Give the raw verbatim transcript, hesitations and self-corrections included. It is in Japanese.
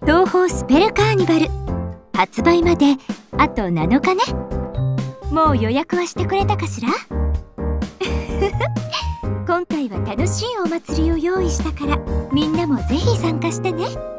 東宝スペルカーニバル発売まであとなのかね。もう予約はしてくれたかしら？今回は楽しいお祭りを用意したから、みんなもぜひ参加してね。